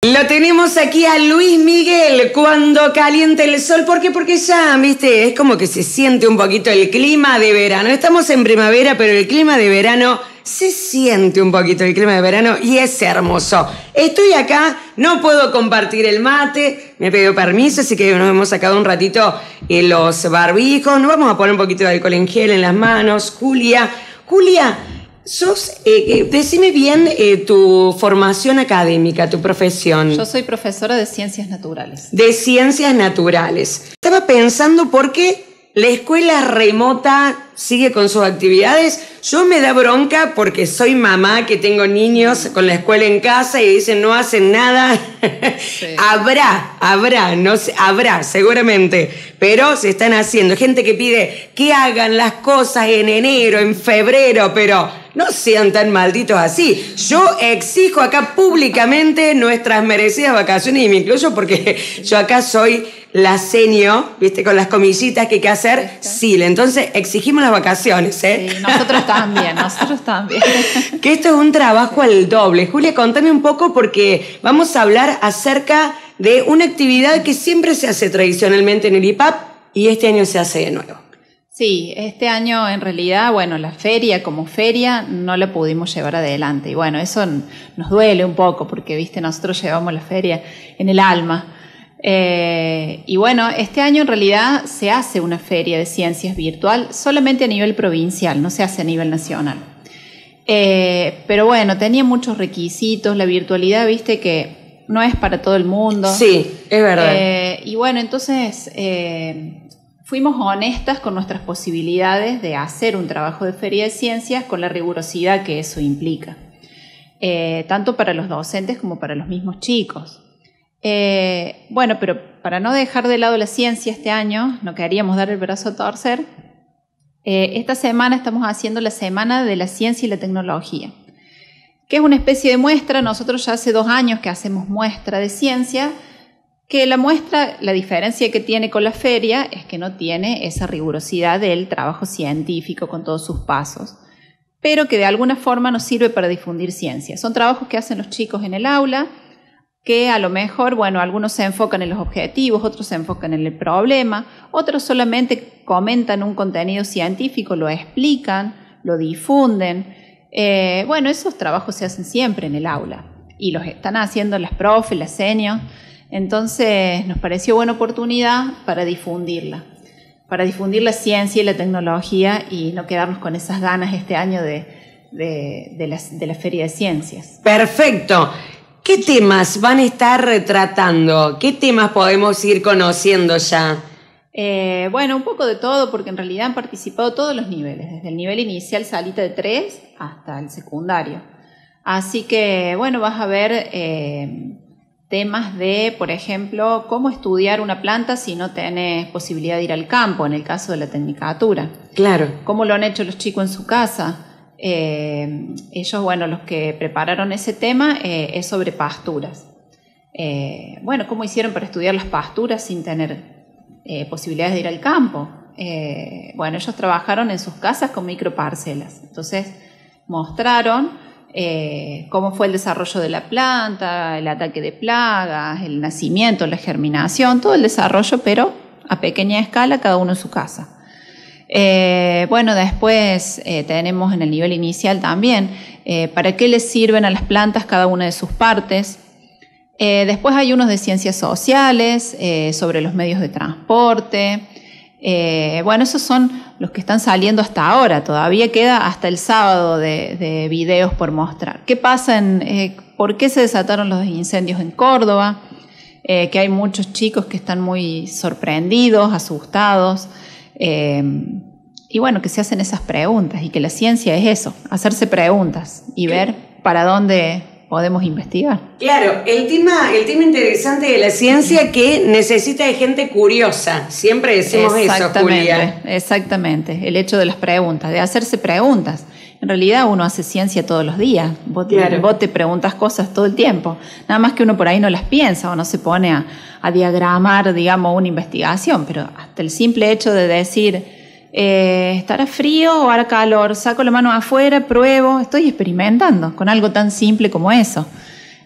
Lo tenemos aquí a Luis Miguel cuando calienta el sol. ¿Por qué? Porque ya, viste, es como que se siente un poquito el clima de verano. Estamos en primavera, pero el clima de verano se siente un poquito el clima de verano y es hermoso. Estoy acá, no puedo compartir el mate, me pidió permiso, así que nos hemos sacado un ratito los barbijos. Nos vamos a poner un poquito de alcohol en gel en las manos. Julia, decime bien tu formación académica, tu profesión. Yo soy profesora de Ciencias Naturales. De Ciencias Naturales. Estaba pensando por qué la escuela remota sigue con sus actividades. Yo me da bronca porque soy mamá, que tengo niños con la escuela en casa y dicen no hacen nada. Sí. Habrá seguramente, pero se están haciendo. Gente que pide que hagan las cosas en enero, en febrero, pero no sean tan malditos así. Yo exijo acá públicamente nuestras merecidas vacaciones y me incluyo porque yo acá soy la senio, viste, con las comillitas que hay que hacer, sí. Entonces exigimos las vacaciones, ¿eh? Sí, nosotros también. Que esto es un trabajo al doble. Julia, contame un poco porque vamos a hablar acerca de una actividad que siempre se hace tradicionalmente en el IPAP y este año se hace de nuevo. Sí, este año en realidad, bueno, la feria como feria no la pudimos llevar adelante. Y bueno, eso nos duele un poco porque, viste, nosotros llevamos la feria en el alma. Y bueno, este año en realidad se hace una feria de ciencias virtual solamente a nivel provincial, no se hace a nivel nacional. Pero bueno, tenía muchos requisitos, la virtualidad, viste que no es para todo el mundo. Sí, es verdad. Y bueno, entonces fuimos honestas con nuestras posibilidades de hacer un trabajo de feria de ciencias con la rigurosidad que eso implica, tanto para los docentes como para los mismos chicos. Bueno, pero para no dejar de lado la ciencia este año, no queríamos dar el brazo a torcer. Esta semana estamos haciendo la Semana de la Ciencia y la Tecnología, que es una especie de muestra. Nosotros ya hace 2 años que hacemos muestra de ciencia, que la muestra, la diferencia que tiene con la feria es que no tiene esa rigurosidad del trabajo científico con todos sus pasos, pero que de alguna forma nos sirve para difundir ciencia. Son trabajos que hacen los chicos en el aula, que a lo mejor, bueno, algunos se enfocan en los objetivos, otros se enfocan en el problema, otros solamente comentan un contenido científico, lo explican, lo difunden. Bueno, esos trabajos se hacen siempre en el aula y los están haciendo las profes, las seniors. Entonces nos pareció buena oportunidad para difundir la ciencia y la tecnología y no quedarnos con esas ganas este año de la Feria de Ciencias. Perfecto. ¿Qué temas van a estar retratando? ¿Qué temas podemos ir conociendo ya? Bueno, un poco de todo, porque en realidad han participado todos los niveles, desde el nivel inicial salita de 3 hasta el secundario. Así que, bueno, vas a ver temas de, por ejemplo, cómo estudiar una planta si no tenés posibilidad de ir al campo, en el caso de la tecnicatura. Claro. ¿Cómo lo han hecho los chicos en su casa? Ellos, bueno, los que prepararon ese tema es sobre pasturas. Bueno, ¿cómo hicieron para estudiar las pasturas sin tener posibilidades de ir al campo? Bueno, ellos trabajaron en sus casas con microparcelas. Entonces mostraron cómo fue el desarrollo de la planta, el ataque de plagas, el nacimiento, la germinación, todo el desarrollo, pero a pequeña escala, cada uno en su casa. Bueno, después tenemos en el nivel inicial también para qué les sirven a las plantas cada una de sus partes. Después hay unos de ciencias sociales, sobre los medios de transporte. Bueno, esos son los que están saliendo hasta ahora. Todavía queda hasta el sábado de videos por mostrar. ¿Qué pasa por qué se desataron los incendios en Córdoba? Que hay muchos chicos que están muy sorprendidos, asustados. Y bueno, que se hacen esas preguntas y que la ciencia es eso, hacerse preguntas y ver para dónde podemos investigar. Claro, el tema interesante de la ciencia que necesita de gente curiosa, siempre decimos eso, Julia. Exactamente, el hecho de las preguntas, de hacerse preguntas. En realidad uno hace ciencia todos los días, vos te preguntas cosas todo el tiempo, nada más que uno por ahí no las piensa o no se pone a diagramar, digamos, una investigación, pero hasta el simple hecho de decir, ¿estará frío o hará calor? Saco la mano afuera, pruebo, estoy experimentando con algo tan simple como eso.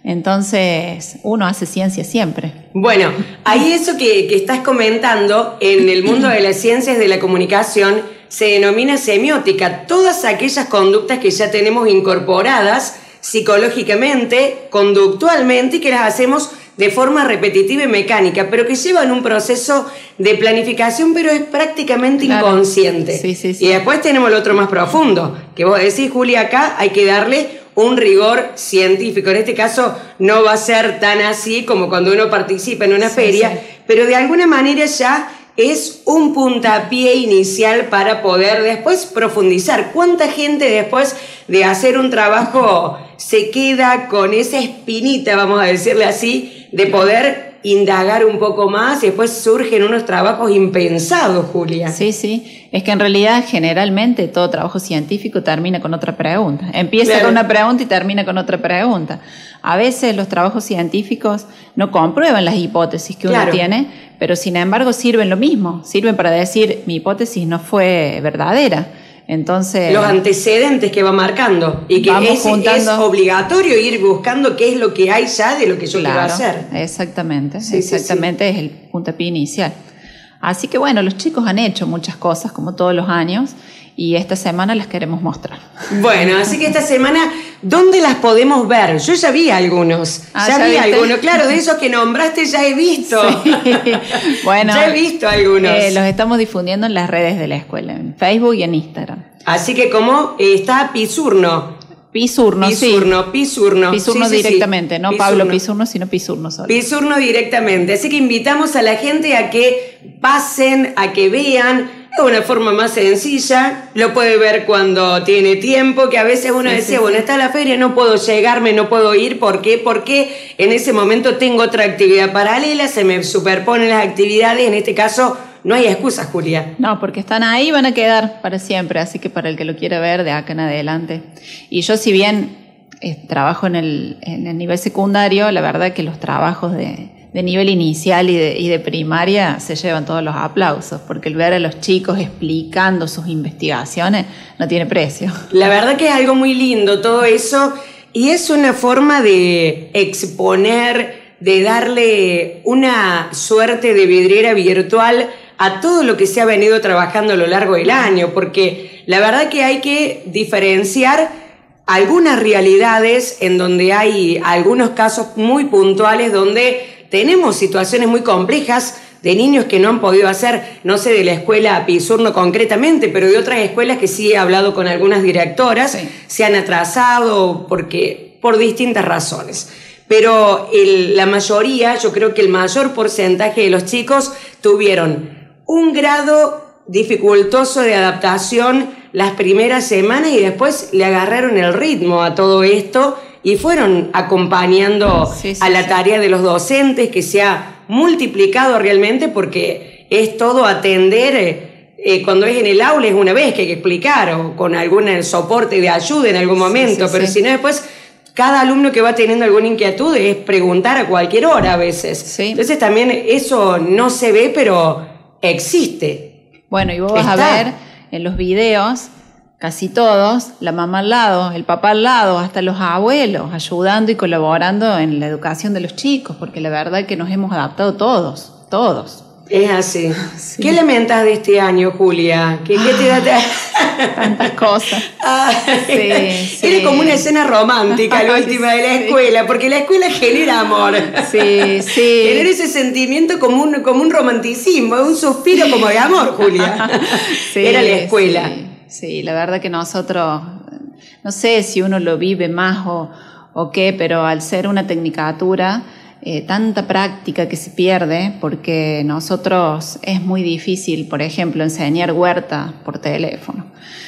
Entonces, uno hace ciencia siempre. Bueno, ahí eso que estás comentando, en el mundo de las ciencias de la comunicación, se denomina semiótica. Todas aquellas conductas que ya tenemos incorporadas psicológicamente, conductualmente, y que las hacemos de forma repetitiva y mecánica, pero que llevan un proceso de planificación, pero es prácticamente inconsciente. Sí. Y después tenemos lo otro más profundo, que vos decís, Julia, acá hay que darle un rigor científico. En este caso no va a ser tan así como cuando uno participa en una feria, pero de alguna manera ya es un puntapié inicial para poder después profundizar. ¿Cuánta gente después de hacer un trabajo se queda con esa espinita, vamos a decirle así, de poder indagar un poco más y después surgen unos trabajos impensados, Julia? Sí. Es que en realidad generalmente todo trabajo científico termina con otra pregunta. Empieza con una pregunta y termina con otra pregunta. A veces los trabajos científicos no comprueban las hipótesis que uno tiene, pero sin embargo sirven lo mismo. Sirven para decir, mi hipótesis no fue verdadera. Entonces, los antecedentes que va marcando y que es obligatorio ir buscando qué es lo que hay ya de lo que yo quiero hacer. Exactamente, es el puntapié inicial. Así que bueno, los chicos han hecho muchas cosas como todos los años y esta semana las queremos mostrar. Bueno, así que esta semana, ¿dónde las podemos ver? Yo ya vi algunos. ¿Ya vi algunos? Claro, de esos que nombraste ya he visto. Sí. Bueno, ya he visto algunos. Los estamos difundiendo en las redes de la escuela, en Facebook y en Instagram. Así que como está Pisurno. Pisurno directamente, no Pablo Pisurno, sino Pisurno solo. Pisurno directamente. Así que invitamos a la gente a que pasen, a que vean. De una forma más sencilla, lo puede ver cuando tiene tiempo, que a veces uno decía, bueno, está la feria, no puedo llegarme, no puedo ir, ¿por qué? Porque en ese momento tengo otra actividad paralela, se me superponen las actividades, en este caso no hay excusas, Julia. No, porque están ahí, van a quedar para siempre, así que para el que lo quiera ver, de acá en adelante. Y yo, si bien trabajo en el nivel secundario, la verdad que los trabajos de nivel inicial y de primaria se llevan todos los aplausos, porque el ver a los chicos explicando sus investigaciones no tiene precio. La verdad que es algo muy lindo todo eso, y es una forma de exponer, de darle una suerte de vidriera virtual a todo lo que se ha venido trabajando a lo largo del año, porque la verdad que hay que diferenciar algunas realidades en donde hay algunos casos muy puntuales donde tenemos situaciones muy complejas de niños que no han podido hacer, no sé de la escuela Pisurno concretamente, pero de otras escuelas que sí he hablado con algunas directoras, se han atrasado por distintas razones. Pero la mayoría, yo creo que el mayor porcentaje de los chicos tuvieron un grado dificultoso de adaptación las primeras semanas y después le agarraron el ritmo a todo esto y fueron acompañando a la tarea de los docentes, que se ha multiplicado realmente porque es todo atender. Cuando es en el aula es una vez que hay que explicar o con algún soporte de ayuda en algún momento, pero si no después cada alumno que va teniendo alguna inquietud es preguntar a cualquier hora a veces. Entonces también eso no se ve, pero existe. Bueno, y vos vas a ver en los videos, casi todos, la mamá al lado, el papá al lado, hasta los abuelos, ayudando y colaborando en la educación de los chicos, porque la verdad es que nos hemos adaptado todos. Es así. Sí. ¿Qué lamentas de este año, Julia? ¿Qué te da? Tantas cosas. Era como una escena romántica la última de la escuela, porque la escuela genera amor. Genera ese sentimiento como un romanticismo, un suspiro como de amor, Julia. Era la escuela. Sí, la verdad que nosotros, no sé si uno lo vive más o qué, pero al ser una tecnicatura, tanta práctica que se pierde, porque nosotros es muy difícil, por ejemplo, enseñar huerta por teléfono.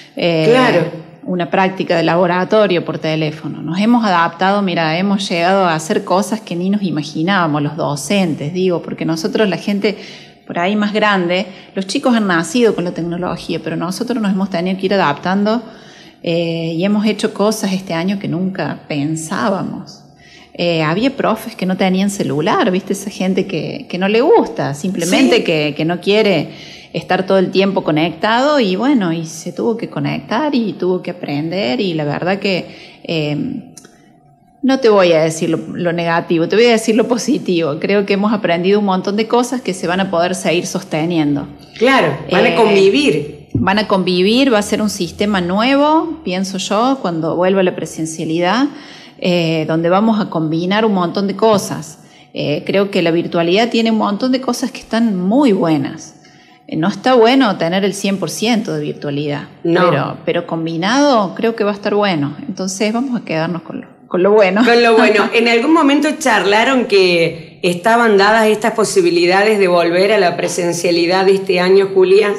Una práctica de laboratorio por teléfono. Nos hemos adaptado, hemos llegado a hacer cosas que ni nos imaginábamos, los docentes, porque nosotros, la gente por ahí más grande, los chicos han nacido con la tecnología, pero nosotros nos hemos tenido que ir adaptando y hemos hecho cosas este año que nunca pensábamos. Había profes que no tenían celular, ¿viste? Esa gente que no le gusta, simplemente que no quiere estar todo el tiempo conectado y bueno, y se tuvo que conectar y tuvo que aprender y la verdad que No te voy a decir lo negativo, te voy a decir lo positivo. Creo que hemos aprendido un montón de cosas que se van a poder seguir sosteniendo. Claro, van a convivir. Van a convivir, va a ser un sistema nuevo, pienso yo, cuando vuelva la presencialidad, donde vamos a combinar un montón de cosas. Creo que la virtualidad tiene un montón de cosas que están muy buenas. No está bueno tener el 100% de virtualidad, no. pero combinado creo que va a estar bueno. Entonces vamos a quedarnos con lo bueno. Con lo bueno. ¿En algún momento charlaron que estaban dadas estas posibilidades de volver a la presencialidad de este año, Julia?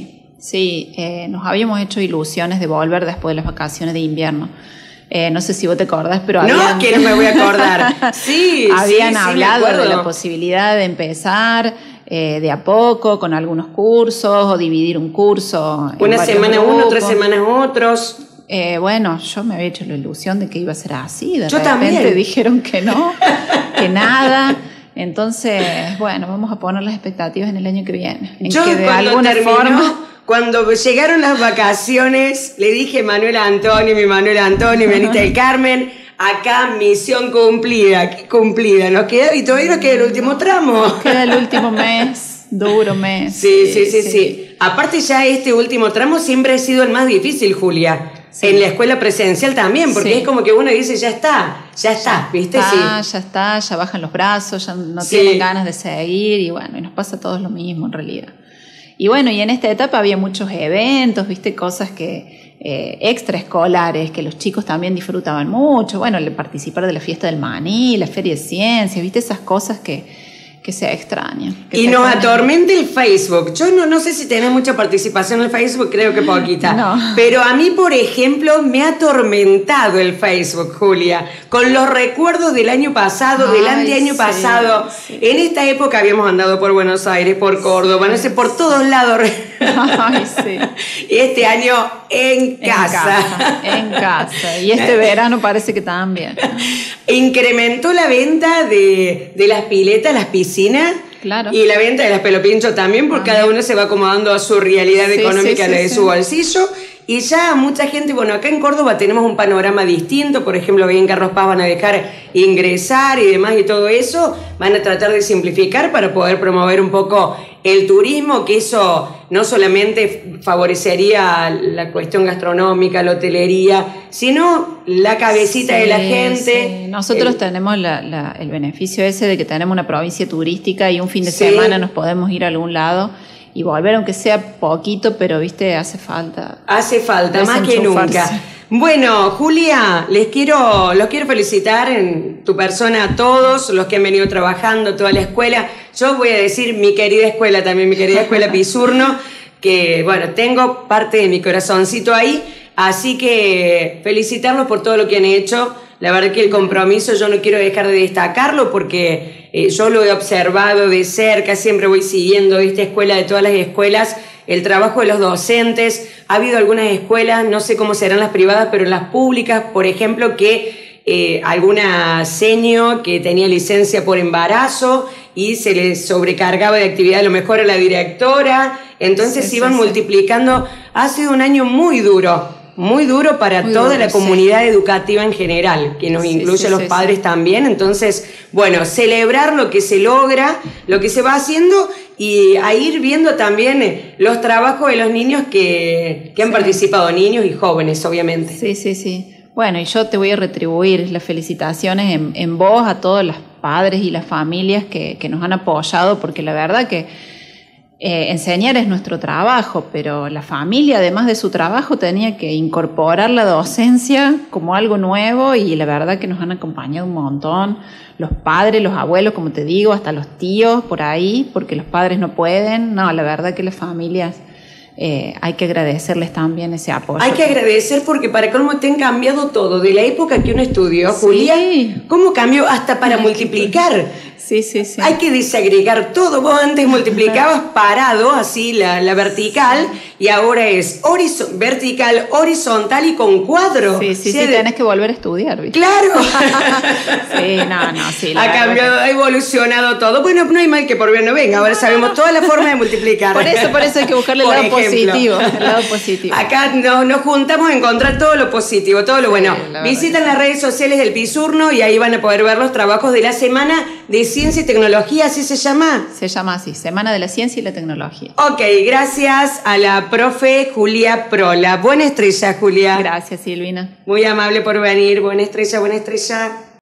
Sí, nos habíamos hecho ilusiones de volver después de las vacaciones de invierno. No sé si vos te acordás, pero no, que no me voy a acordar. Sí, habían hablado de la posibilidad de empezar de a poco con algunos cursos o dividir un curso. Una semana uno, 3 semanas otros. Bueno, yo me había hecho la ilusión de que iba a ser así. De yo repente también. Dijeron que no, que nada. Entonces, bueno, vamos a poner las expectativas en el año que viene. Yo que de alguna forma, cuando llegaron las vacaciones, le dije a Manuel Antonio, mi Anita del Carmen, acá misión cumplida, ¿qué cumplida? Nos queda, y todavía nos queda el último tramo. Nos queda el último mes, duro mes. Sí. Aparte ya este último tramo siempre ha sido el más difícil, Julia. Sí. En la escuela presencial también, porque es como que uno dice, ya está, ¿viste? Ya bajan los brazos, ya no tienen ganas de seguir, y bueno, y nos pasa a todos lo mismo en realidad. Y bueno, y en esta etapa había muchos eventos, viste, cosas que extraescolares, que los chicos también disfrutaban mucho, bueno, el participar de la fiesta del maní, la feria de ciencias, viste, esas cosas que se extrañan. Y nos atormenta el Facebook. Yo no sé si tenés mucha participación en el Facebook, creo que poquita. No. Pero a mí, por ejemplo, me ha atormentado el Facebook, Julia, con los recuerdos del año pasado, del anteaño pasado. Sí. En esta época habíamos andado por Buenos Aires, por Córdoba, no sé, por todos lados. Ay, sí. Y este año en casa. En casa. Y este verano parece que también. Incrementó la venta de las piletas, las piscinas. Claro. Y la venta de las pelopinchos también, porque cada uno se va acomodando a su realidad económica, la de su bolsillo. Y ya mucha gente, bueno, acá en Córdoba tenemos un panorama distinto, por ejemplo, ahí en Carlos Paz van a dejar ingresar y demás y todo eso, van a tratar de simplificar para poder promover un poco el turismo, que eso no solamente favorecería la cuestión gastronómica, la hotelería, sino la cabecita de la gente. Sí. Nosotros tenemos el beneficio ese de que tenemos una provincia turística y un fin de semana nos podemos ir a algún lado y volver, aunque sea poquito, pero viste, hace falta. Hace falta, más que nunca. Bueno, Julia, los quiero felicitar en tu persona a todos los que han venido trabajando, toda la escuela. Yo voy a decir mi querida escuela también, mi querida escuela Pisurno, que bueno, tengo parte de mi corazoncito ahí, así que felicitarlos por todo lo que han hecho. La verdad que el compromiso yo no quiero dejar de destacarlo porque yo lo he observado de cerca, siempre voy siguiendo esta escuela, de todas las escuelas, el trabajo de los docentes. Ha habido algunas escuelas, no sé cómo serán las privadas, pero las públicas, por ejemplo, que alguna seño que tenía licencia por embarazo y se le sobrecargaba de actividad a lo mejor a la directora, entonces iban multiplicando. Ha sido un año muy duro para toda la comunidad educativa en general, que nos incluye a los padres también. Entonces, bueno, celebrar lo que se logra, lo que se va haciendo y a ir viendo también los trabajos de los niños que han participado, niños y jóvenes, obviamente. Sí. Bueno, y yo te voy a retribuir las felicitaciones en vos, a todos los padres y las familias que nos han apoyado, porque la verdad que enseñar es nuestro trabajo, pero la familia, además de su trabajo, tenía que incorporar la docencia como algo nuevo y la verdad que nos han acompañado un montón. Los padres, los abuelos, como te digo, hasta los tíos por ahí, porque los padres no pueden. No, la verdad que las familias hay que agradecerles también ese apoyo. Hay que agradecer porque para cómo te han cambiado todo, de la época que uno estudió, Julia, cómo cambió hasta para multiplicar. Sí, sí, sí. Hay que desagregar todo. Vos antes multiplicabas parado, así, la vertical, y ahora es vertical, horizontal y con cuadro. Sí, sí, sí, tenés que volver a estudiar, ¿viste? ¡Claro! Sí, no, sí. Ha cambiado, ha evolucionado todo. Bueno, no hay mal que por bien no venga. Ahora sabemos todas las formas de multiplicar. Por eso hay que buscarle el lado positivo. El lado positivo. Acá nos juntamos a encontrar todo lo positivo, todo lo bueno. Visitan las redes sociales del Pisurno y ahí van a poder ver los trabajos de la Semana de Ciencia y Tecnología, ¿así se llama? Se llama así, Semana de la Ciencia y la Tecnología. Ok, gracias a la profe Julia Prola. Buena estrella, Julia. Gracias, Silvina. Muy amable por venir. Buena estrella, buena estrella.